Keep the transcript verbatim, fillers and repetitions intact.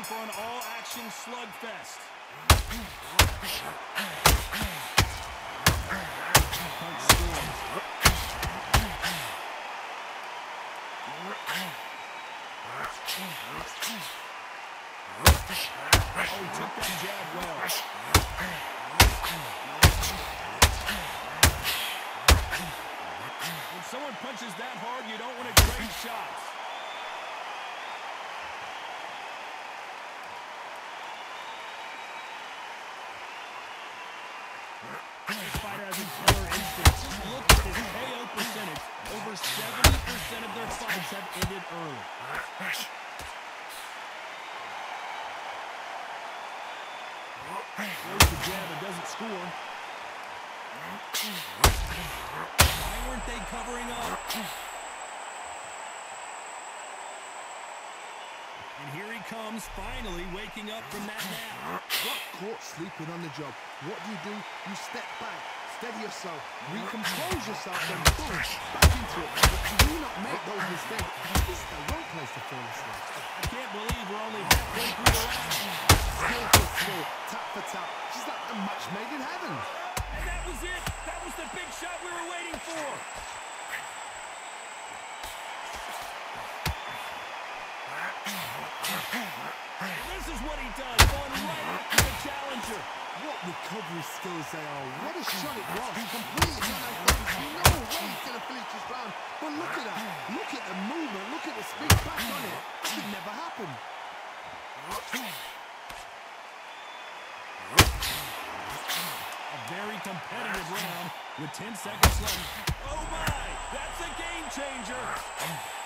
for an all-action slugfest. Oh, he took that jab well. When someone punches that hard, you don't want to trade shots. This fighter has a killer instinct. Look at his K O percentage. Over seventy percent of their fights have ended early. Throws the jab and doesn't score. Why weren't they covering up? And here he comes, finally waking up from that nap. Got caught sleeping on the job. What do you do? You step back, steady yourself, recompose yourself, and boom, back into it. But do not make those mistakes. This is the wrong place to fall asleep. I can't believe we're only halfway through the round. Skill for skill, tap for tap. She's like a match made in heaven. And that was it. That was the big shot we were waiting for. This is what he does, going right after the challenger. What recovery skills they are. What a shot it was. Completely unorthodox. No way he's going to finish this round. But look at that. Look at the movement. Look at the speed back on it. That could never happen. A very competitive round with ten seconds left. Oh my, that's a game changer.